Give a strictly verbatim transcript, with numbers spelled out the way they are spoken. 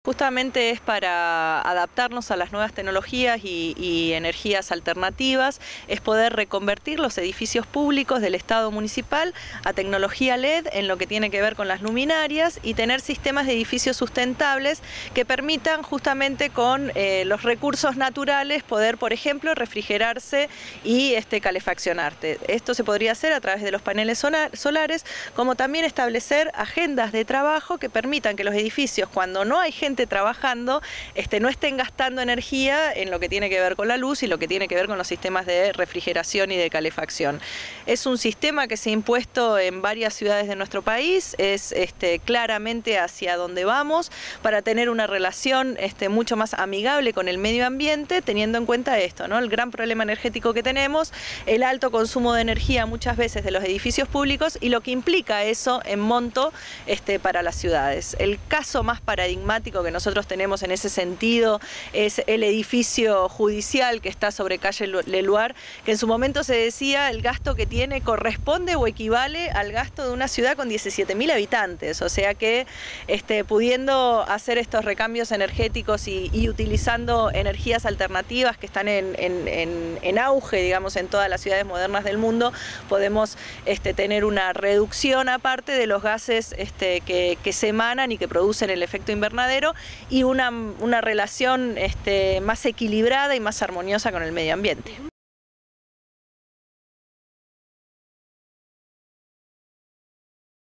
Justamente es para adaptarnos a las nuevas tecnologías y, y energías alternativas, es poder reconvertir los edificios públicos del Estado municipal a tecnología L E D en lo que tiene que ver con las luminarias y tener sistemas de edificios sustentables que permitan justamente con eh, los recursos naturales poder, por ejemplo, refrigerarse y este, calefaccionarte. Esto se podría hacer a través de los paneles solares, como también establecer agendas de trabajo que permitan que los edificios, cuando no hay gente trabajando, este, no estén gastando energía en lo que tiene que ver con la luz y lo que tiene que ver con los sistemas de refrigeración y de calefacción. Es un sistema que se ha impuesto en varias ciudades de nuestro país, es este, claramente hacia donde vamos para tener una relación este, mucho más amigable con el medio ambiente, teniendo en cuenta esto, ¿no? El gran problema energético que tenemos, el alto consumo de energía muchas veces de los edificios públicos y lo que implica eso en monto este, para las ciudades. El caso más paradigmático que nosotros tenemos en ese sentido es el edificio judicial que está sobre calle Leluar, que en su momento se decía el gasto que tiene corresponde o equivale al gasto de una ciudad con diecisiete mil habitantes, o sea que este, pudiendo hacer estos recambios energéticos y, y utilizando energías alternativas que están en, en, en, en auge, digamos, en todas las ciudades modernas del mundo, podemos este, tener una reducción aparte de los gases este, que, que se emanan y que producen el efecto invernadero y una, una relación este, más equilibrada y más armoniosa con el medio ambiente.